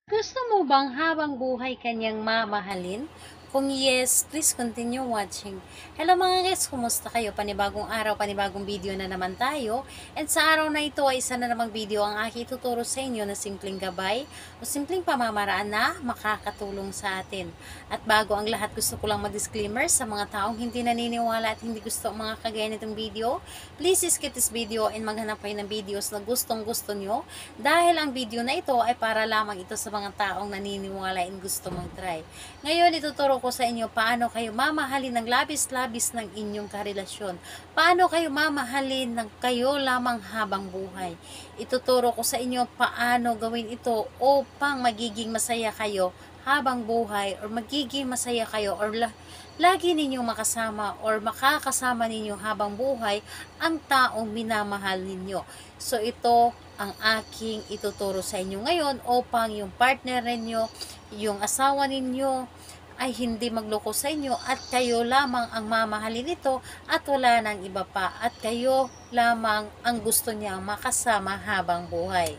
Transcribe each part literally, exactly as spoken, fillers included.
Gusto mo bang habang buhay kanyang mamahalin? Kung yes, please continue watching. Hello mga guys, kumusta kayo? Panibagong araw, panibagong video na naman tayo. And sa araw na ito ay isa na namang video ang aking tuturo sa inyo na simpleng gabay o simpleng pamamaraan na makakatulong sa atin. At bago ang lahat, gusto ko lang mag-disclaimer sa mga taong hindi naniniwala at hindi gusto ang mga kagaya nitong video. Please skip this video and maghanap kayo ng videos na gustong gusto nyo dahil ang video na ito ay para lamang ito sa mga taong naniniwala and gusto mag-try. Ngayon, ituturo ko sa inyo paano kayo mamahalin ng labis-labis ng inyong karelasyon. Paano kayo mamahalin ng kayo lamang habang buhay. Ituturo ko sa inyo paano gawin ito upang magiging masaya kayo habang buhay or magiging masaya kayo or la lagi ninyong makasama or makakasama ninyo habang buhay ang taong minamahal ninyo. So ito ang aking ituturo sa inyo ngayon upang yung partner ninyo, yung asawa ninyo ay hindi magloko sa inyo at kayo lamang ang mamahalin nito at wala nang iba pa at kayo lamang ang gusto niyang makasama habang buhay.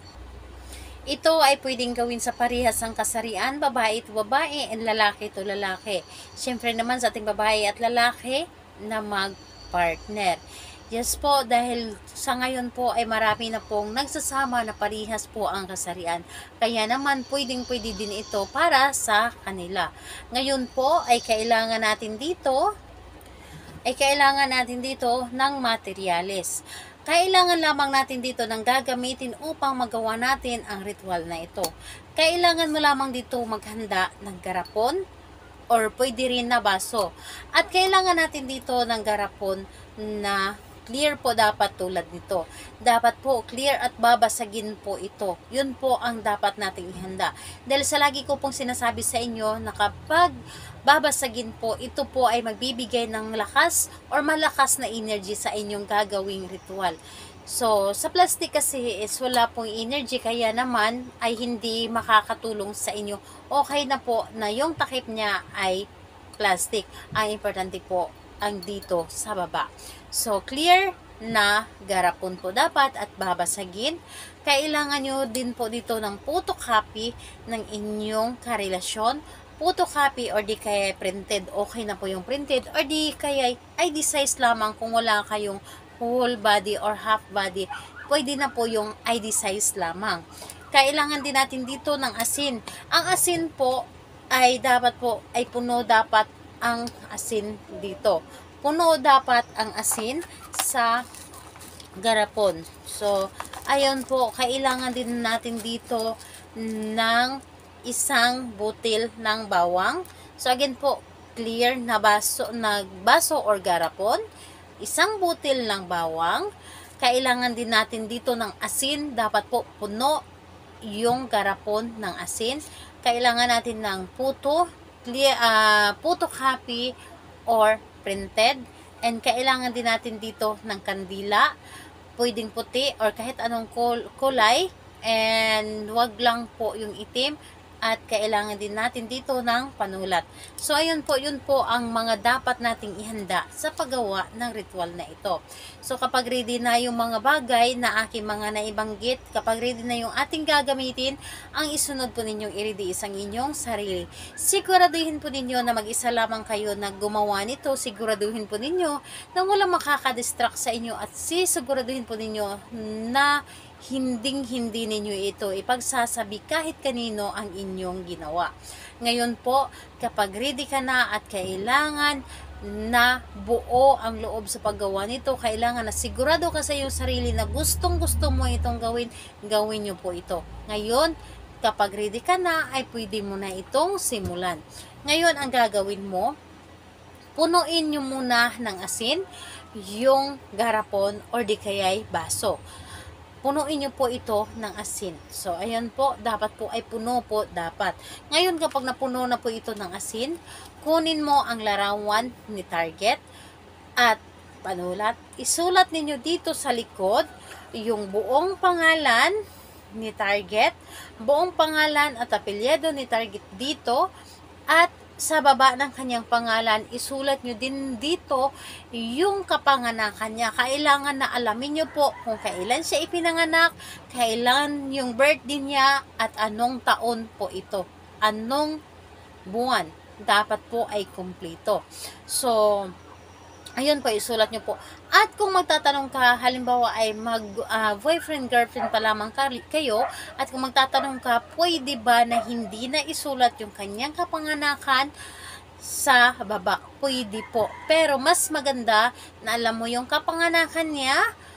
Ito ay pwedeng gawin sa parehas ang kasarian, babae ito babae and lalaki ito lalaki. Siyempre naman sa ating babae at lalaki na mag-partner. Yes po, dahil sa ngayon po ay marami na pong nagsasama na parihas po ang kasarian. Kaya naman pwedeng pwede din ito para sa kanila. Ngayon po ay kailangan natin dito, ay kailangan natin dito ng materyales. Kailangan lamang natin dito ng gagamitin upang magawa natin ang ritual na ito. Kailangan mo lamang dito maghanda ng garapon or pwede rin na baso. At kailangan natin dito ng garapon na clear po dapat tulad nito. Dapat po clear at babasagin po ito. Yun po ang dapat nating ihanda. Dahil sa lagi ko pong sinasabi sa inyo na kapag babasagin po, ito po ay magbibigay ng lakas or malakas na energy sa inyong gagawing ritual. So, sa plastic kasi is wala pong energy kaya naman ay hindi makakatulong sa inyo. Okay na po na yung takip niya ay plastic. Ang importante po ang dito sa baba. So, clear na garapon po dapat at babasagin. Kailangan nyo din po dito ng photocopy ng inyong karelasyon. Photocopy or di kaya printed. Okay na po yung printed or di kaya I D size lamang kung wala kayong whole body or half body. Pwede na po yung I D size lamang. Kailangan din natin dito ng asin. Ang asin po ay dapat po ay puno dapat ang asin dito. Puno dapat ang asin sa garapon. So, ayun po, kailangan din natin dito ng isang butil ng bawang. So, again po, clear na baso, na baso or garapon. Isang butil ng bawang. Kailangan din natin dito ng asin. Dapat po puno yung garapon ng asin. Kailangan natin ng puto, clear, uh, photocopy or printed, and kailangan din natin dito ng kandila, pwedeng puti or kahit anong kulay, and wag lang po yung itim, at kailangan din natin dito ng panulat. So, ayun po, yun po ang mga dapat nating ihanda sa paggawa ng ritual na ito. So, kapag ready na yung mga bagay na aking mga naibanggit, kapag ready na yung ating gagamitin, ang isunod po ninyong i-ready isang inyong sarili. Siguraduhin po ninyo na mag-isa lamang kayo na gumawa nito. Siguraduhin po ninyo na walang makakadistract sa inyo at sisiguraduhin po ninyo na hinding-hindi ninyo ito ipagsasabi kahit kanino ang inyong ginawa. Ngayon po, kapag ready ka na at kailangan na buo ang loob sa paggawa nito, kailangan na sigurado ka sa iyong sarili na gustong-gusto mo itong gawin, gawin nyo po ito. Ngayon, kapag ready ka na, ay pwede mo na itong simulan. Ngayon, ang gagawin mo, punuin nyo muna ng asin yung garapon or di kaya'y baso. Punuin nyo po ito ng asin. So, ayan po, dapat po ay puno po dapat. Ngayon, kapag napuno na po ito ng asin, kunin mo ang larawan ni target at panulat. Isulat ninyo dito sa likod yung buong pangalan ni target, buong pangalan at apelyido ni target dito, at sa baba ng kanyang pangalan, isulat nyo din dito yung kapanganakan niya. Kailangan na alamin nyo po kung kailan siya ipinanganak, kailan yung birthday niya, at anong taon po ito. Anong buwan. Dapat po ay kumpleto. So, ayun po, isulat nyo po. At kung magtatanong ka, halimbawa ay mag uh, boyfriend, girlfriend pa lamang kayo, at kung magtatanong ka, pwede ba na hindi na isulat yung kanyang kapanganakan sa baba? Pwede po. Pero mas maganda na alam mo yung kapanganakan niya,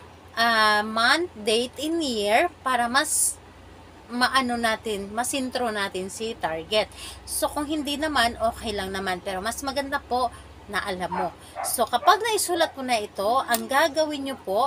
uh, month, date, and year, para mas maano natin, masintro natin si target. So, kung hindi naman, okay lang naman. Pero mas maganda po na alam mo. So, kapag naisulat mo na ito, ang gagawin nyo po,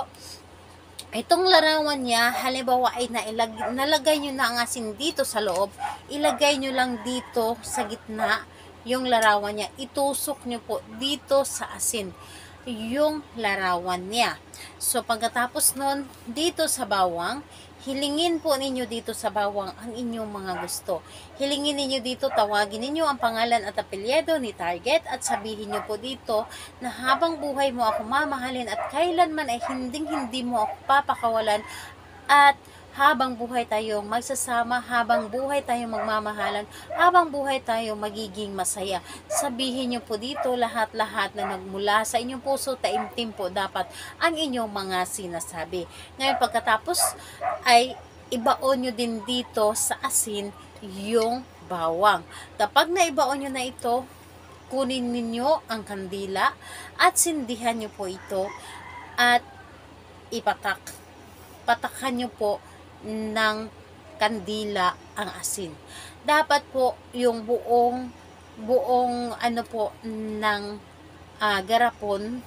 itong larawan niya, halimbawa ay nailag, nalagay nyo na ang asin dito sa loob, ilagay nyo lang dito sa gitna yung larawan niya. Itusok nyo po dito sa asin yung larawan niya. So, pagkatapos nun, dito sa bawang, hilingin po ninyo dito sa bawang ang inyong mga gusto. Hilingin ninyo dito, tawagin ninyo ang pangalan at apelyido ni target at sabihin nyo po dito na habang buhay mo ako mamahalin at kailanman ay hinding-hindi mo ako papakawalan, at habang buhay tayong magsasama, habang buhay tayong magmamahalan, habang buhay tayong magiging masaya. Sabihin nyo po dito lahat-lahat na nagmula sa inyong puso, taimtim po dapat ang inyong mga sinasabi. Ngayon pagkatapos ay ibaon nyo din dito sa asin yung bawang. Kapag naibaon nyo na ito, kunin ninyo ang kandila at sindihan nyo po ito at ipatak. Patakan nyo po ng kandila ang asin. Dapat po yung buong buong ano po ng uh, garapon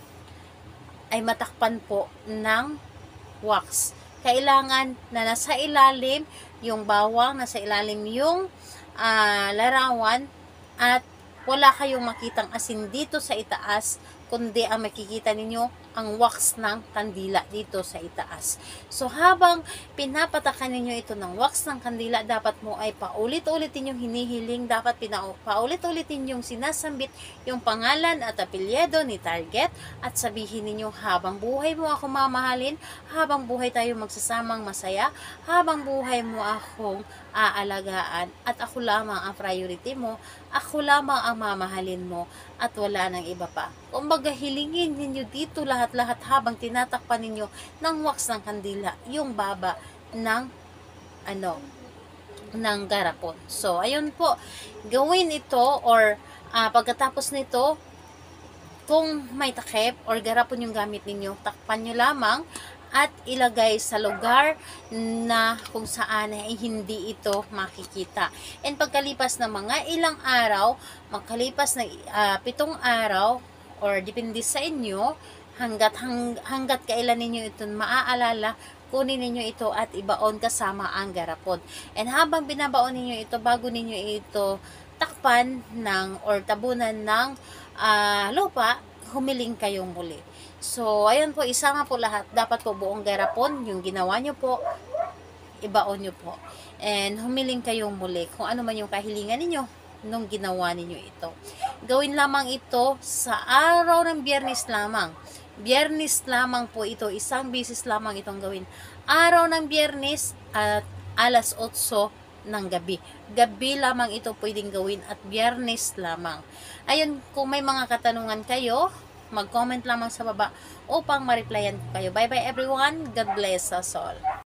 ay matakpan po ng wax. Kailangan na nasa ilalim yung bawang, nasa ilalim yung uh, larawan, at wala kayong makitang asin dito sa itaas, kundi ang makikita ninyo ang wax ng kandila dito sa itaas. So, habang pinapatakan ninyo ito ng wax ng kandila, dapat mo ay paulit-ulitin yung hinihiling, dapat paulit-ulitin yung sinasambit yung pangalan at apelyido ni target, at sabihin ninyo, habang buhay mo ako mamahalin, habang buhay tayo magsasamang masaya, habang buhay mo akong aalagaan, at ako lamang ang priority mo, ako lamang ang mamahalin mo, at wala nang iba pa. Kumbaga, hilingin ninyo dito lahat-lahat habang tinatakpan ninyo ng wax ng kandila yung baba ng ano ng garapon. So, ayun po, gawin ito, or uh, pagkatapos nito, kung may takip or garapon yung gamit ninyo, takpan nyo lamang at ilagay sa lugar na kung saan ay hindi ito makikita. And pagkalipas ng mga ilang araw, magkalipas ng uh, pitong araw, or depende sa inyo, hanggat, hang, hanggat kailan ninyo ito maaalala, kunin ninyo ito at ibaon kasama ang garapon. And habang binabaon ninyo ito, bago ninyo ito takpan ng or tabunan ng uh, lupa, humiling kayong muli. So, ayun po, isama po lahat. Dapat po buong garapon, yung ginawa nyo po, ibaon nyo po. And humiling kayong muli kung ano man yung kahilingan ninyo nung ginawa ninyo ito. Gawin lamang ito sa araw ng Biyernes lamang. Biyernes lamang po ito. Isang beses lamang itong gawin. Araw ng Biyernes at alas otso ng gabi. Gabi lamang ito pwedeng gawin at Biyernes lamang. Ayun, kung may mga katanungan kayo, mag-comment lamang sa baba upang ma-replyan kayo. Bye bye everyone. God bless us all.